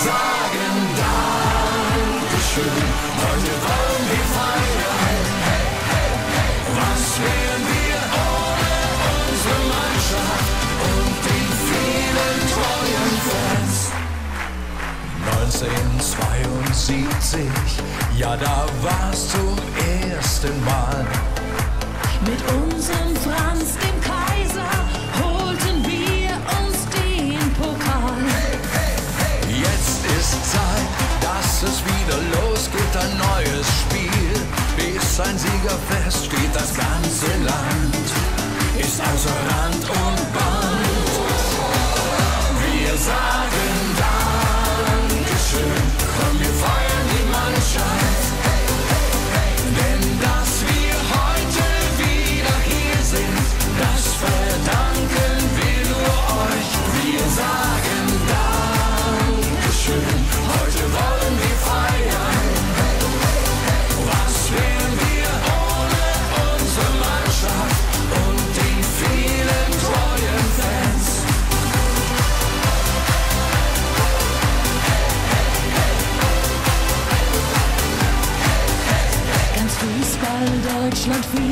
sagen Dankeschön. Heute wollen wir feiern. Was wären wir ohne unsere Mannschaft und die vielen treuen Fans? 1972, ja, da war's zum ersten Mal. Mit unserem Franz, dem Kaiser, holten wir uns den Pokal. Jetzt ist Zeit, dass es wieder losgeht, ein neues Spiel. Bis ein Siegerfest steht das ganze Land, ist außer Rand und Band. Wir sagen Dankeschön, komm, wir feiern die Mannschaft. Denn dass wir heute wieder hier sind, das verdanken wir nur euch. Wir sagen Dankeschön, heute wollen wir feiern. Was wären wir ohne unsere Mannschaft und die vielen treuen Fans? Ganz Fußball, Deutschland,